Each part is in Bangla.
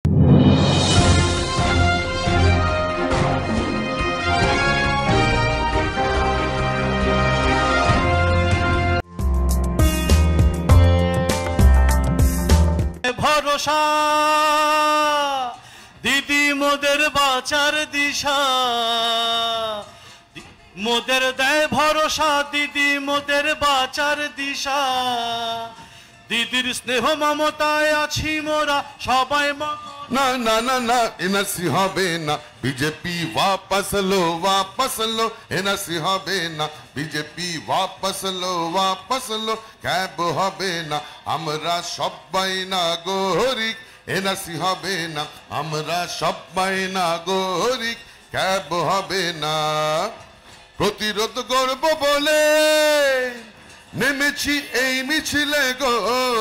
ভরসা দিদি মোদের বাঁচার দিশা, মোদের দেয় ভরসা দিদি মোদের বাঁচার দিশা। দিদির স্নেহ মমতায় আছি মোরা সবাই। না না না না এনআরসি হবে না, বিজেপি वापस लो এনআরসি হবে না, বিজেপি वापस লো ক্যাব হবে না, আমরা সবাই নাগরিক। এনআরসি হবে না, আমরা সবাই নাগরিক, ক্যাব হবে না। প্রতিরোধ করব বলে নেমেছি এই মিছিলে গো,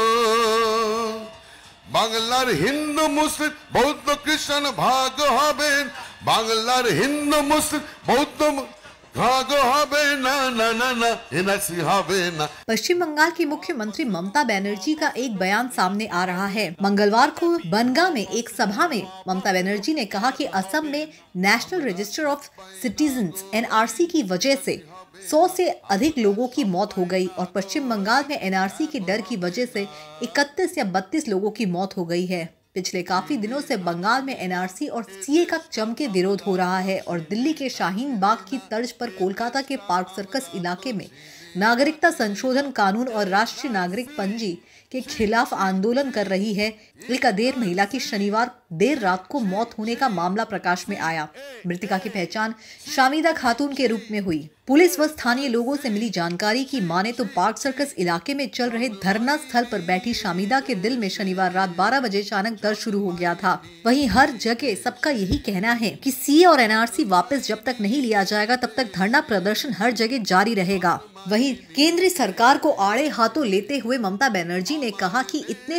বাংলার হিন্দু মুসলিম বৌদ্ধ খ্রিস্টান ভাগ হবেন, বাংলার হিন্দু মুসলিম বৌদ্ধ भाग হবে না না না না এনআরসি হবে না। पश्चिम बंगाल की मुख्यमंत्री ममता बनर्जी का एक बयान सामने आ रहा है। मंगलवार को बनगा में एक सभा में ममता बनर्जी ने कहा कि असम में national register of citizens NRC की वजह से 100 से अधिक लोगों की मौत हो गई और पश्चिम बंगाल में एनआरसी के डर की वजह से 31 या 32 लोगों की मौत हो गई है। पिछले काफी दिनों से बंगाल में एनआरसी और सीए का जमके विरोध हो रहा है और दिल्ली के शाहीन बाग की तर्ज पर कोलकाता के पार्क सर्कस इलाके में नागरिकता संशोधन कानून और राष्ट्रीय नागरिक पंजी के खिलाफ आंदोलन कर रही है। एक अधेड़ महिला की शनिवार देर रात को मौत होने का मामला प्रकाश में आया। मृतका की पहचान शामिदा खातून के रूप में हुई। पुलिस व स्थानीय लोगों से मिली जानकारी की माने तो पार्क सर्कस इलाके में चल रहे धरना स्थल पर बैठी शामिदा के दिल में शनिवार रात 12 बजे अचानक दर्द शुरू हो गया था। वहीं हर जगह सबका यही कहना है कि सीए और एनआरसी वापस जब तक नहीं लिया जाएगा तब तक धरना प्रदर्शन हर जगह जारी रहेगा। वहीं केंद्र सरकार को आड़े हाथों लेते हुए ममता बनर्जी ने कहा कि इतने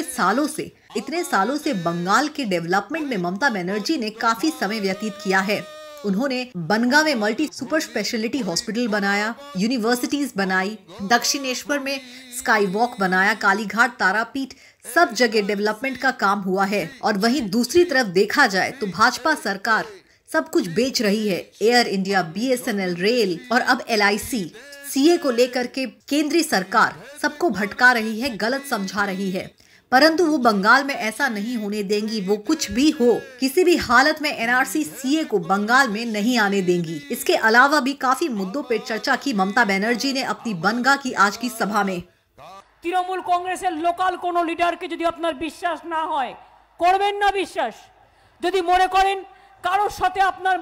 सालों से बंगाल के डेवलपमेंट में ममता बनर्जी ने काफी समय व्यतीत किया है। उन्होंने बनगा में मल्टी सुपर स्पेशलिटी हॉस्पिटल बनाया, यूनिवर्सिटीज बनाई, दक्षिणेश्वर में स्काई वॉक बनाया, कालीघाट तारापीठ सब जगह डेवलपमेंट का काम हुआ है। और वहीं दूसरी तरफ देखा जाए तो भाजपा सरकार सब कुछ बेच रही है। एयर इंडिया, बीएसएनएल, रेल और अब एलआईसी, सीए को लेकर के केंद्रीय सरकार सबको भटका रही है, गलत समझा रही है। परंतु वो बंगाल में ऐसा नहीं होने देंगी। वो कुछ भी हो, किसी भी हालत में एनआरसी सीए को बंगाल में नहीं आने देंगी। इसके अलावा भी काफी मुद्दों पर चर्चा की ममता बनर्जी ने अपनी बनगा की आज की सभा में। তৃণমূল কংগ্রেসের লোকাল কোনো লিডারকে যদি আপনার বিশ্বাস না হয়, করবেন না বিশ্বাস। যদি মনে করেন কারোর সাথে আপনার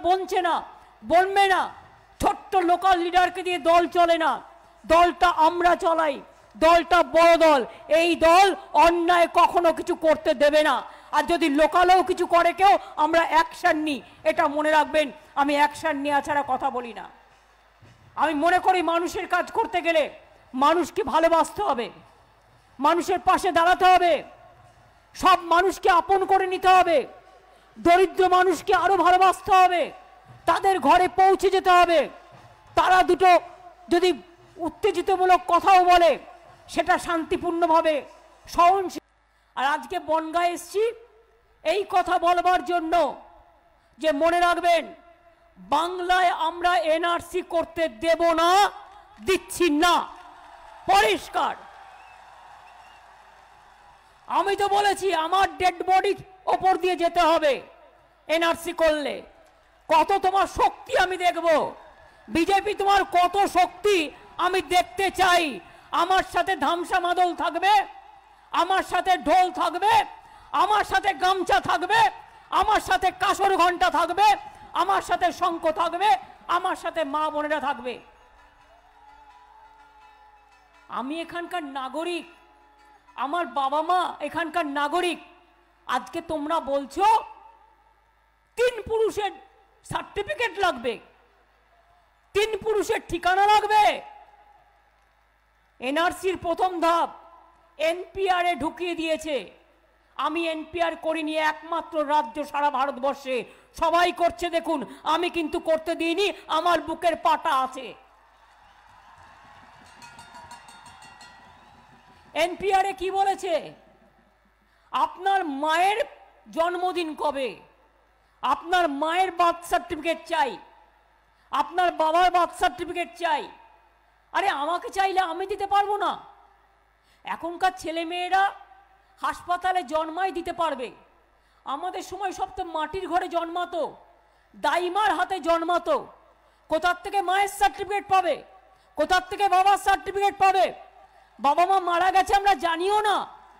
বনবে না, ছোট্ট লোকাল লিডারকে দিয়ে দল চলে না, দলটা আমরা চলাই, দলটা বড় দল, এই দল অন্যায় কখনো কিছু করতে দেবে না। আর যদি লোকালও কিছু করে কেউ, আমরা অ্যাকশন নিই, এটা মনে রাখবেন। আমি অ্যাকশন নেওয়া ছাড়া কথা বলি না। আমি মনে করি মানুষের কাজ করতে গেলে মানুষকে ভালোবাসতে হবে, মানুষের পাশে দাঁড়াতে হবে, সব মানুষকে আপন করে নিতে হবে, দরিদ্র মানুষকে আরো ভালোবাসতে হবে, তাদের ঘরে পৌঁছে যেতে হবে। তারা দুটো যদি উত্তেজিতমূলক কথাও বলে সেটা শান্তিপূর্ণভাবে সহনশীল। আর আজকে বনগাঁ এসেছি এই কথা বলবার জন্য যে মনে রাখবেন, বাংলায় আমরা এনআরসি করতে দেব না, দিচ্ছি না, পরিষ্কার। আমি তো বলেছি আমার ডেড বডির ওপর দিয়ে যেতে হবে এনআরসি করলে। কত তোমার শক্তি আমি দেখব, বিজেপি তোমার কত শক্তি আমি দেখতে চাই। আমার সাথে ধামসা মাদল থাকবে, আমার সাথে ঢোল থাকবে, আমার সাথে গামছা থাকবে, আমার সাথে কাসর ঘন্টা থাকবে, আমার সাথে শঙ্খ থাকবে, আমার সাথে মা বোনেরা থাকবে। আমি এখানকার নাগরিক, আমার বাবা মা এখানকার নাগরিক। আজকে তোমরা বলছো 3 পুরুষের সার্টিফিকেট লাগবে, 3 পুরুষের ঠিকানা লাগবে। এনআরসির প্রথম ধাপ এনপিআর এ ঢুকিয়ে দিয়েছে। আমি এনপিআর করিনি, একমাত্র রাজ্য সারা ভারতবর্ষে সবাই করছে দেখুন, আমি কিন্তু করতে দিইনি, আমার বুকের পাটা আছে। এনপিআর এ কি বলেছে? আপনার মায়ের জন্মদিন কবে, আপনার মায়ের বার্থ সার্টিফিকেট চাই, আপনার বাবার বার্থ সার্টিফিকেট চাই। আরে আমাকে চাইলে আমি দিতে পারবো না? এখনকার ছেলে মেয়েরা হাসপাতালে জন্মাই দিতে পারবে। আমাদের সময় সব তো মাটির ঘরে জন্মাতো, দাইমার হাতে জন্মাতো। কোথার থেকে মায়ের সার্টিফিকেট পাবে, কোথার থেকে বাবার সার্টিফিকেট পাবে? বাবা মা মারা গেছে আমরা জানিও না।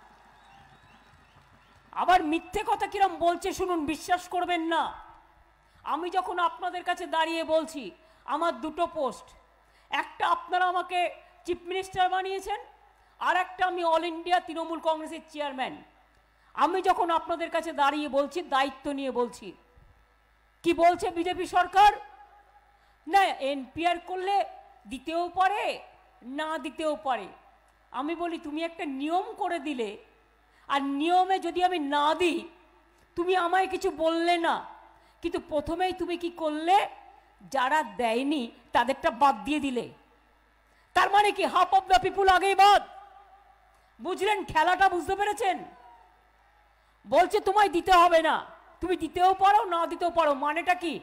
আবার মিথ্যে কথা কিরম বলছে শুনুন, বিশ্বাস করবেন না। আমি যখন আপনাদের কাছে দাঁড়িয়ে বলছি আমার দুটো পোস্ট, একটা আপনারা আমাকে চিফ মিনিস্টার বানিয়েছেন, আর একটা আমি অল ইন্ডিয়া তৃণমূল কংগ্রেসের চেয়ারম্যান। আমি যখন আপনাদের কাছে দাঁড়িয়ে বলছি, দায়িত্ব নিয়ে বলছি, কি বলছে বিজেপি সরকার? না এনপিআর করলে দিতেও পারে, না দিতেও পারে। আমি বলি তুমি একটা নিয়ম করে দিলে, আর নিয়মে যদি আমি না দিই তুমি আমায় কিছু বললে না, কিন্তু প্রথমেই তুমি কি করলে, যারা দেয়নি তাদেরটা বাদ দিয়ে দিলে। তার মানে কি হাফ অফ দ্য পিপুল আগেই বাদ। বুঝলেন খেলাটা? বুঝতে পেরেছেন? বলছে তোমায় দিতে হবে না, তুমি দিতেও পারো না দিতেও পারো। মানেটা কি?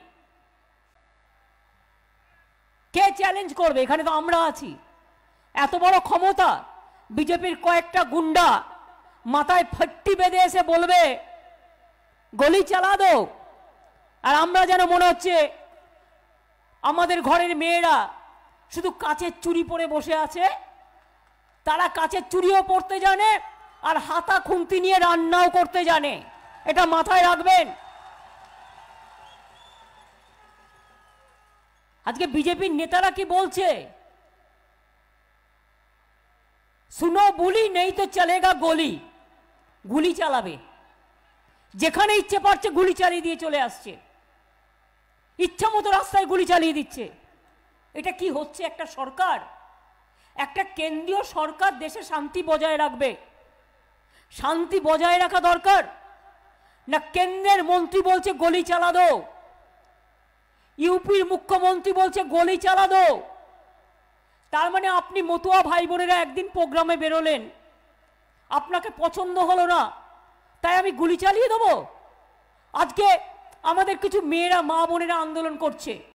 কে চ্যালেঞ্জ করবে? এখানে তো আমরা আছি। এত বড় ক্ষমতা বিজেপির কয়েকটা গুন্ডা মাথায় ফট্টি বেঁধে এসে বলবে গলি চালা দো, আর আমরা যেন মনে হচ্ছে আমাদের ঘরের মেয়েরা শুধু কাচের চুড়ি পরে বসে আছে। তারা কাচের চুড়িও পরতে জানে আর হাতা খুন্তি নিয়ে রান্নাও করতে জানে, এটা মাথায় রাখবেন। আজকে বিজেপির নেতারা কি বলছে? শুনো বুলি নেই তো চলেগা গলি, গুলি চালাবে। যেখানে ইচ্ছে পারছে গুলি চালিয়ে দিয়ে চলে আসছে, ইচ্ছা মতো রাস্তায় গুলি চালিয়ে দিচ্ছে। এটা কি হচ্ছে? একটা সরকার, একটা কেন্দ্রীয় সরকার দেশে শান্তি বজায় রাখবে, শান্তি বজায় রাখা দরকার না? কেন্দ্রের মন্ত্রী বলছে গলি চালা দো, ইউপির মুখ্যমন্ত্রী বলছে গলি চালা দো। তার মানে আপনি মতুয়া ভাই বোনেরা একদিন প্রোগ্রামে বেরোলেন, আপনাকে পছন্দ হলো না, তাই আমি গুলি চালিয়ে দেবো? আজকে আমাদের কিছু মেয়েরা মা বোনেরা আন্দোলন করছে,